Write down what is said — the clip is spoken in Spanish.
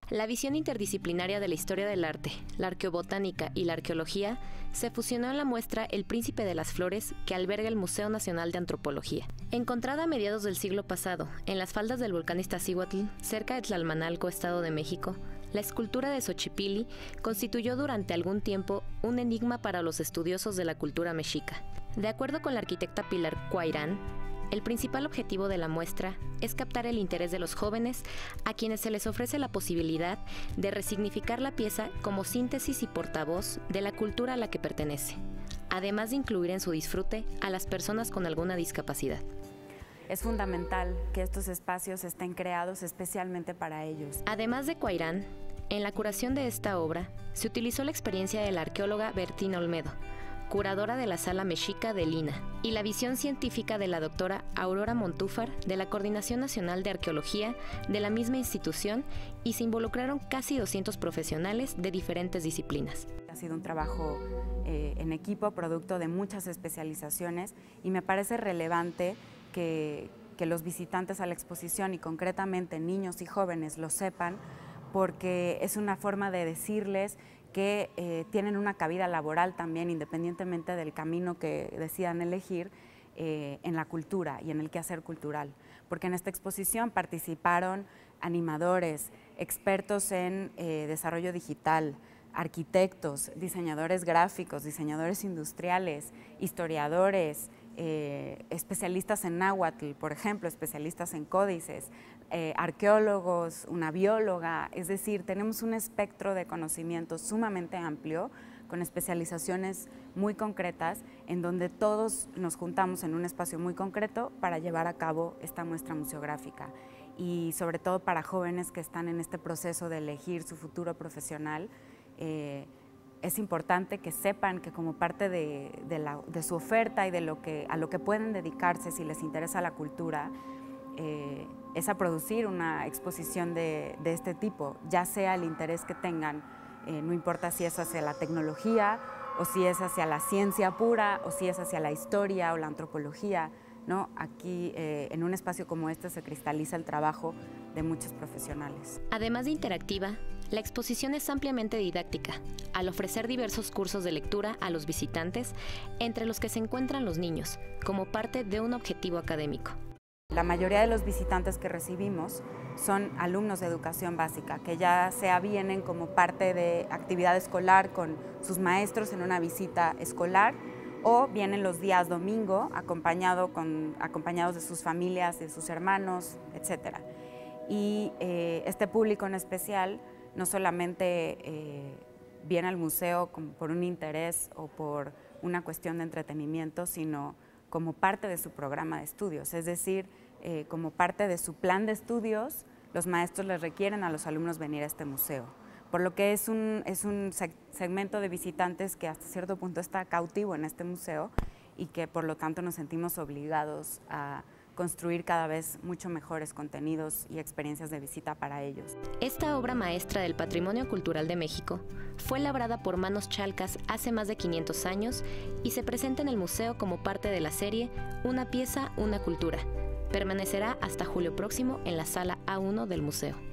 La visión interdisciplinaria de la historia del arte, la arqueobotánica y la arqueología se fusionó en la muestra El Príncipe de las Flores que alberga el Museo Nacional de Antropología. Encontrada a mediados del siglo pasado en las faldas del volcán Iztaccíhuatl, cerca de Tlalmanalco, Estado de México, la escultura de Xochipilli constituyó durante algún tiempo un enigma para los estudiosos de la cultura mexica. De acuerdo con la arquitecta Pilar Cuairán, el principal objetivo de la muestra es captar el interés de los jóvenes a quienes se les ofrece la posibilidad de resignificar la pieza como síntesis y portavoz de la cultura a la que pertenece, además de incluir en su disfrute a las personas con alguna discapacidad. Es fundamental que estos espacios estén creados especialmente para ellos. Además de Cuairán, en la curación de esta obra se utilizó la experiencia de la arqueóloga Bertina Olmedo, curadora de la Sala Mexica de Lina, y la visión científica de la doctora Aurora Montúfar de la Coordinación Nacional de Arqueología de la misma institución, y se involucraron casi 200 profesionales de diferentes disciplinas. Ha sido un trabajo en equipo, producto de muchas especializaciones, y me parece relevante que los visitantes a la exposición y concretamente niños y jóvenes lo sepan, porque es una forma de decirles que tienen una cabida laboral también, independientemente del camino que decidan elegir en la cultura y en el quehacer cultural. Porque en esta exposición participaron animadores, expertos en desarrollo digital, arquitectos, diseñadores gráficos, diseñadores industriales, historiadores, especialistas en náhuatl, por ejemplo, especialistas en códices, arqueólogos, una bióloga, es decir, tenemos un espectro de conocimiento sumamente amplio, con especializaciones muy concretas, en donde todos nos juntamos en un espacio muy concreto para llevar a cabo esta muestra museográfica. Y sobre todo para jóvenes que están en este proceso de elegir su futuro profesional, es importante que sepan que como parte de su oferta y de a lo que pueden dedicarse si les interesa la cultura, es a producir una exposición de este tipo, ya sea el interés que tengan, no importa si es hacia la tecnología o si es hacia la ciencia pura o si es hacia la historia o la antropología, ¿no? Aquí en un espacio como este se cristaliza el trabajo de muchos profesionales. Además de interactiva, la exposición es ampliamente didáctica, al ofrecer diversos cursos de lectura a los visitantes, entre los que se encuentran los niños, como parte de un objetivo académico. La mayoría de los visitantes que recibimos son alumnos de educación básica, que ya sea vienen como parte de actividad escolar con sus maestros en una visita escolar, o vienen los días domingo acompañados de sus familias, de sus hermanos, etc. Y este público en especial no solamente viene al museo por un interés o por una cuestión de entretenimiento, sino como parte de su programa de estudios, es decir, como parte de su plan de estudios, los maestros les requieren a los alumnos venir a este museo, por lo que es un segmento de visitantes que hasta cierto punto está cautivo en este museo y que por lo tanto nos sentimos obligados a construir cada vez mucho mejores contenidos y experiencias de visita para ellos. Esta obra maestra del patrimonio cultural de México fue labrada por manos chalcas hace más de 500 años y se presenta en el museo como parte de la serie Una pieza, una cultura. Permanecerá hasta julio próximo en la sala A1 del museo.